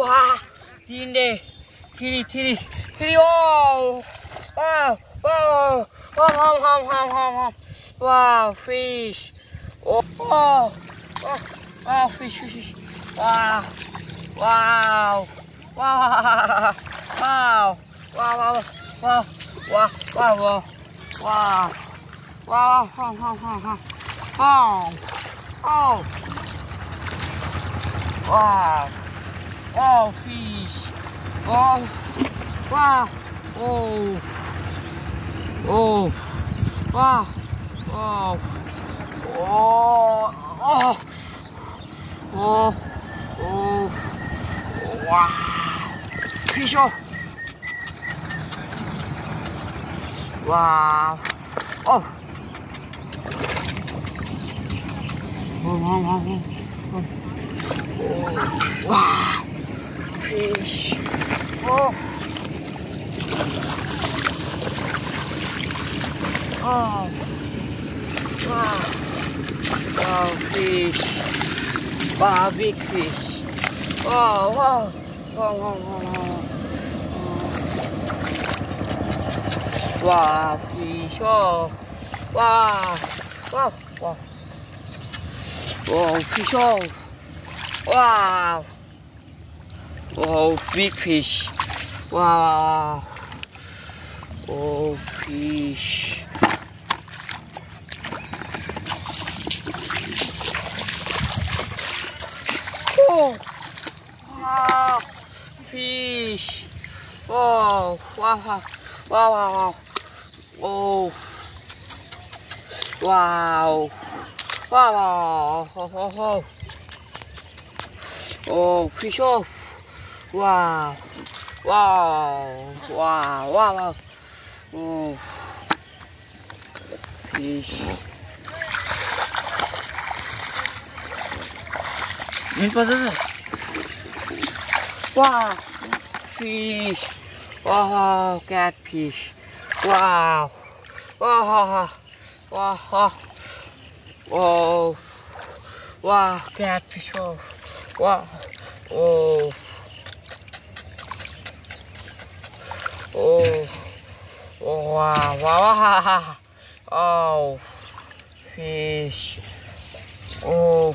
Wow, tinde, tiri, wow, wow, wow, hum. Wow, fish. Oh, wow, fish. Wow, wow, wow, wow, wow, wow, wow, wow, wow, wow, hum. Oh, wow, oh, fish. Oh, wow, oh, oh, wow, oh, oh, oh, oh, wow, fish. Oh, wow, oh, wow, fish. Oh, oh, wow, wow, fish. Wow, big fish. Oh, wow, wow. Wow, fish. Oh, wow, wow. Oh, fish. Oh, wow. Oh, big fish. Wow. Oh, fish. Oh, wow. Fish. Oh, wow. Oh, wow. Wow. Oh, fish off. Wow. Oh, fish. Wow, fish. Wow, catfish. Wow. Oh, wow, catfish. Oh, wow. Oh, wow. Oh, fish. Oh,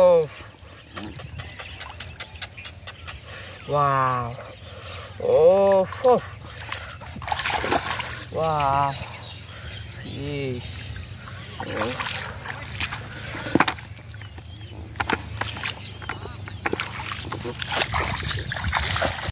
wow. Oh, wow. Fish. Oh.